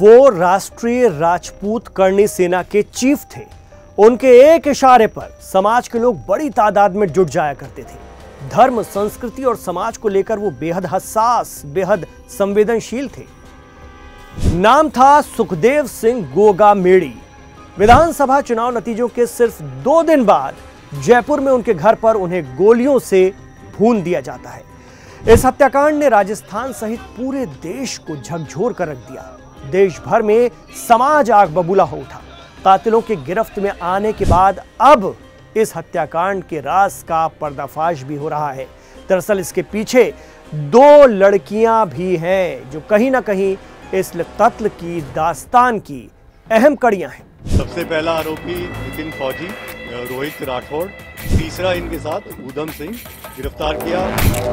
वो राष्ट्रीय राजपूत करणी सेना के चीफ थे। उनके एक इशारे पर समाज के लोग बड़ी तादाद में जुट जाया करते थे। धर्म, संस्कृति और समाज को लेकर वो बेहद हसास, बेहद संवेदनशील थे। नाम था सुखदेव सिंह गोगामेड़ी। विधानसभा चुनाव नतीजों के सिर्फ 2 दिन बाद जयपुर में उनके घर पर उन्हें गोलियों से भून दिया जाता है। इस हत्याकांड ने राजस्थान सहित पूरे देश को झकझोर कर रख दिया। देश भर में समाज आग बबूला हो उठा। कातिलों के गिरफ्त में आने के बाद अब इस हत्याकांड के राज का पर्दाफाश भी हो रहा है। दरअसल इसके पीछे 2 लड़कियां भी हैं जो कहीं ना कहीं इस कत्ल की दास्तान की अहम कड़ियां हैं। सबसे पहला आरोपी नितिन फौजी, रोहित राठौड़, तीसरा इनके साथ उधम सिंह गिरफ्तार किया।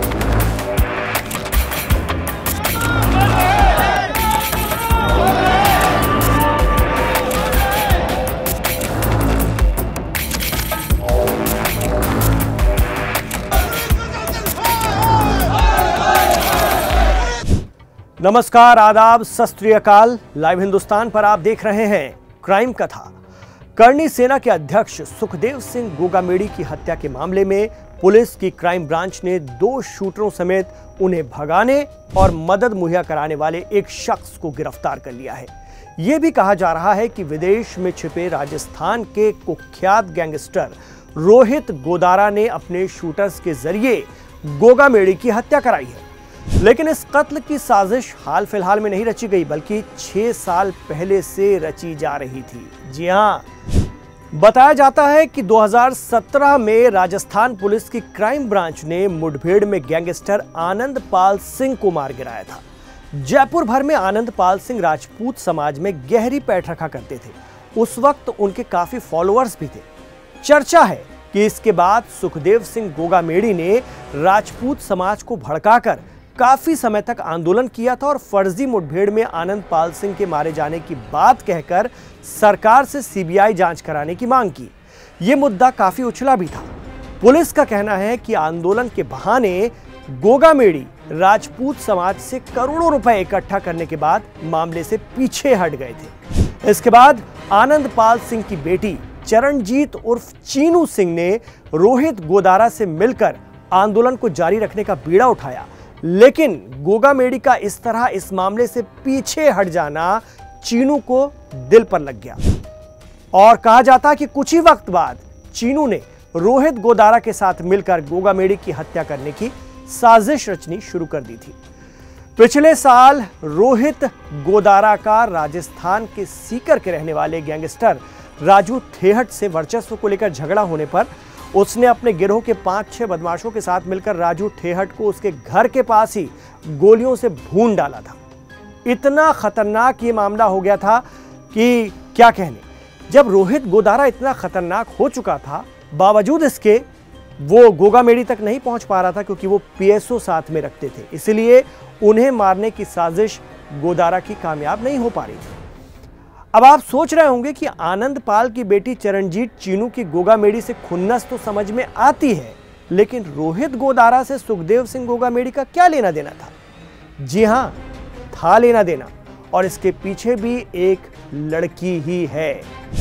नमस्कार, आदाब, सत श्री अकाल। लाइव हिंदुस्तान पर आप देख रहे हैं क्राइम कथा। करणी सेना के अध्यक्ष सुखदेव सिंह गोगामेड़ी की हत्या के मामले में पुलिस की क्राइम ब्रांच ने 2 शूटरों समेत उन्हें भगाने और मदद मुहैया कराने वाले एक शख्स को गिरफ्तार कर लिया है। यह भी कहा जा रहा है कि विदेश में छिपे राजस्थान के कुख्यात गैंगस्टर रोहित गोदारा ने अपने शूटर्स के जरिए गोगामेड़ी की हत्या कराई है। लेकिन इस कत्ल की साजिश हाल फिलहाल में नहीं रची गई, बल्कि 6 साल पहले से रची जा रही थी। जी हां, बताया जाता है कि 2017 में राजस्थान पुलिस की क्राइम ब्रांच ने मुठभेड़ में गैंगस्टर आनंद पाल सिंह को मार गिराया था। जयपुर भर में आनंद पाल सिंह राजपूत समाज में गहरी पैठ रखा करते थे। उस वक्त उनके काफी फॉलोअर्स भी थे। चर्चा है कि इसके बाद सुखदेव सिंह गोगामेड़ी ने राजपूत समाज को भड़काकर काफी समय तक आंदोलन किया था और फर्जी मुठभेड़ में आनंद पाल सिंह के मारे जाने की बात कहकर सरकार से सीबीआई जांच कराने की मांग की। यह मुद्दा काफी उछला भी था। पुलिस का कहना है कि आंदोलन के बहाने गोगामेड़ी राजपूत समाज से करोड़ों रुपए इकट्ठा करने के बाद मामले से पीछे हट गए थे। इसके बाद आनंद पाल सिंह की बेटी चरणजीत उर्फ चीनू सिंह ने रोहित गोदारा से मिलकर आंदोलन को जारी रखने का बीड़ा उठाया। लेकिन गोगामेड़ी का इस तरह इस मामले से पीछे हट जाना चीनू को दिल पर लग गया और कहा जाता कि कुछ ही वक्त बाद चीनू ने रोहित गोदारा के साथ मिलकर गोगामेड़ी की हत्या करने की साजिश रचनी शुरू कर दी थी। पिछले साल रोहित गोदारा का राजस्थान के सीकर के रहने वाले गैंगस्टर राजू ठेहट से वर्चस्व को लेकर झगड़ा होने पर उसने अपने गिरोह के 5-6 बदमाशों के साथ मिलकर राजू ठेहट को उसके घर के पास ही गोलियों से भून डाला था। इतना खतरनाक ये मामला हो गया था कि क्या कहने। जब रोहित गोदारा इतना खतरनाक हो चुका था, बावजूद इसके वो गोगामेड़ी तक नहीं पहुंच पा रहा था क्योंकि वो पीएसओ साथ में रखते थे। इसलिए उन्हें मारने की साजिश गोदारा की कामयाब नहीं हो पा रही थी। अब आप सोच रहे होंगे कि आनंद पाल की बेटी चरणजीत चीनू की गोगामेड़ी से खुन्नस तो समझ में आती है, लेकिन रोहित गोदारा से सुखदेव सिंह गोगामेड़ी का क्या लेना देना था? जी हां, था लेना देना, और इसके पीछे भी एक लड़की ही है।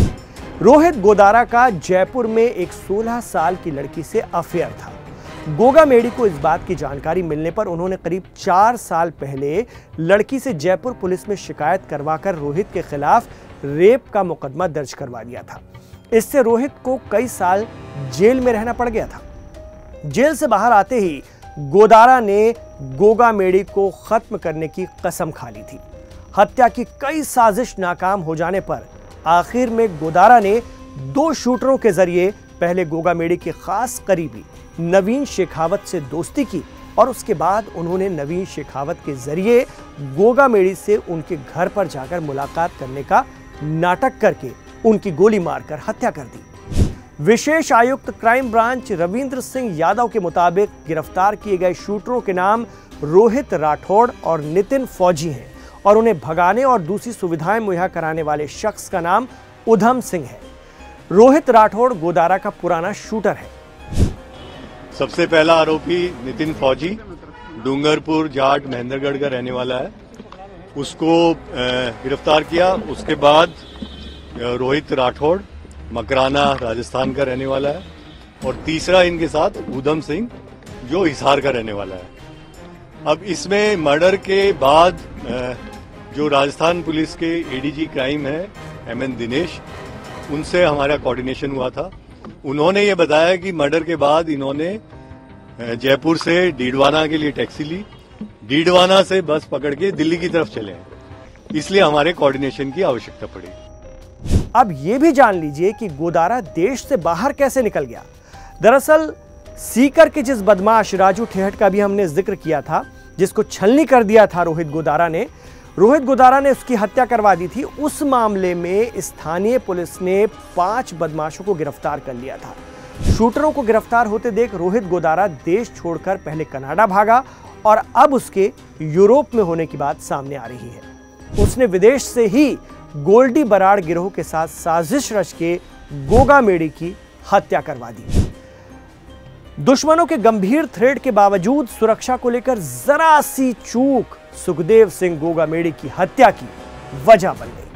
रोहित गोदारा का जयपुर में एक 16 साल की लड़की से अफेयर था। गोगामेड़ी को इस बात की जानकारी मिलने पर उन्होंने करीब 4 साल पहले लड़की से जयपुर पुलिस में शिकायत करवाकर रोहित के खिलाफ रेप का मुकदमा दर्ज करवा दिया था। इससे रोहित को कई साल जेल में रहना पड़ गया था। जेल से बाहर आते ही गोदारा ने गोगामेड़ी को खत्म करने की कसम खा ली थी। हत्या की कई साजिश नाकाम हो जाने पर आखिर में गोदारा ने 2 शूटरों के जरिए पहले गोगामेड़ी के खास करीबी नवीन शेखावत से दोस्ती की और उसके बाद उन्होंने नवीन शेखावत के जरिए गोगामेड़ी से उनके घर पर जाकर मुलाकात करने का नाटक करके उनकी गोली मारकर हत्या कर दी। विशेष आयुक्त क्राइम ब्रांच रविंद्र सिंह यादव के मुताबिक गिरफ्तार किए गए शूटरों के नाम रोहित राठौड़ और नितिन फौजी हैं और उन्हें भगाने और दूसरी सुविधाएं मुहैया कराने वाले शख्स का नाम उधम सिंह है। रोहित राठौड़ गोदारा का पुराना शूटर है। सबसे पहला आरोपी नितिन फौजी डूंगरपुर जाट महेंद्रगढ़ का रहने वाला है। उसको गिरफ्तार किया। उसके बाद रोहित राठौड़ मकराना राजस्थान का रहने वाला है, और तीसरा इनके साथ ऊधम सिंह जो हिसार का रहने वाला है। अब इसमें मर्डर के बाद जो राजस्थान पुलिस के एडीजी क्राइम है MN दिनेश, उनसे हमारा कोऑर्डिनेशन हुआ था। उन्होंने ये बताया कि मर्डर के बाद इन्होंने जयपुर से डीडवाना के लिए टैक्सी ली, डीडवाना से बस पकड़ के दिल्ली की तरफ चले हैं, इसलिए हमारे कोऑर्डिनेशन की आवश्यकता पड़ी। अब ये भी जान लीजिए कि गोदारा देश से बाहर कैसे निकल गया। दरअसल सीकर के जिस बदमाश राजू ठेहट का भी हमने जिक्र किया था, जिसको छलनी कर दिया था रोहित गोदारा ने उसकी हत्या करवा दी थी, उस मामले में स्थानीय पुलिस ने 5 बदमाशों को गिरफ्तार कर लिया था। शूटरों को गिरफ्तार होते देख रोहित गोदारा देश छोड़कर पहले कनाडा भागा और अब उसके यूरोप में होने की बात सामने आ रही है। उसने विदेश से ही गोल्डी बराड़ गिरोह के साथ साजिश रच के गोगा मेडी की हत्या करवा दी। दुश्मनों के गंभीर थ्रेड के बावजूद सुरक्षा को लेकर जरा सी चूक सुखदेव सिंह गोगा मेडी की हत्या की वजह बन गई।